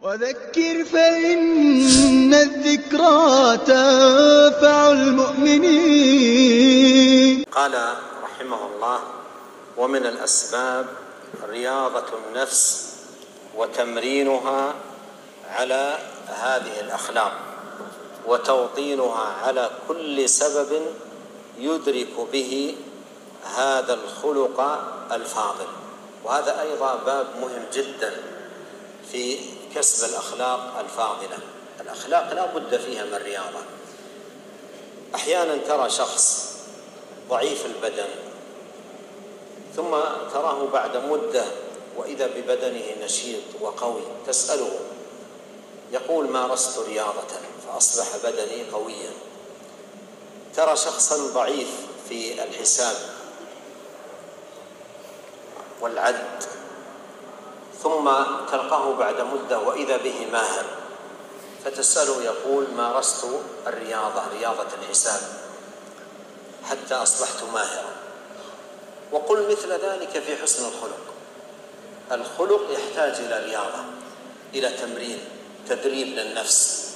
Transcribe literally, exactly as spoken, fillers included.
وذكر فإن الذكرى تنفع المؤمنين. قال رحمه الله: ومن الأسباب رياضة النفس وتمرينها على هذه الأخلاق وتوطينها على كل سبب يدرك به هذا الخلق الفاضل. وهذا أيضا باب مهم جدا في كسب الأخلاق الفاضلة. الأخلاق لا بد فيها من رياضة. أحيانا ترى شخص ضعيف البدن ثم تراه بعد مدة وإذا ببدنه نشيط وقوي، تسأله يقول: مارست رياضة فأصبح بدني قويا. ترى شخصا ضعيف في الحساب والعد ثم تلقاه بعد مدة وإذا به ماهر، فتسأله يقول: مارست الرياضة رياضة الحساب حتى أصبحت ماهرا. وقل مثل ذلك في حسن الخلق. الخلق يحتاج إلى رياضة، إلى تمرين، تدريب للنفس.